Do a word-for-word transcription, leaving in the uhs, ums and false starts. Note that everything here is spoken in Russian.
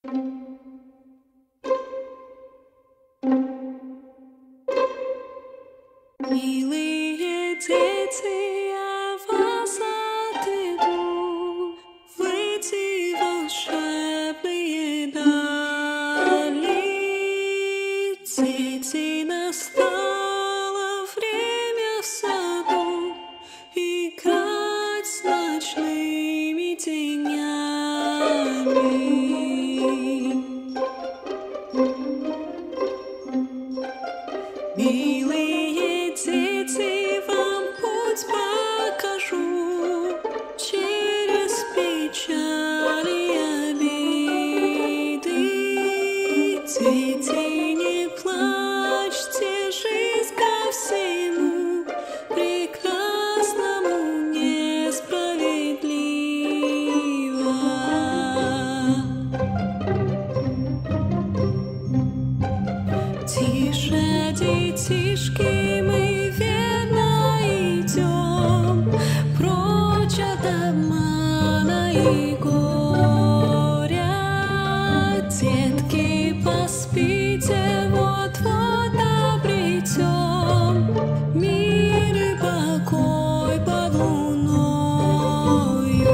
Милые дети, я вас отведу в эти волшебные дали. Дети, настало время в саду играть с ночными тенями. Милые дети, вам путь покажу через печали и обиды. Дети, не плачьте, жизнь ко всему прекрасному несправедлива. Тише, детишки, мы верно идем прочь от обмана и горя. Детки, поспите, вот-вот обретем мир и покой под луною.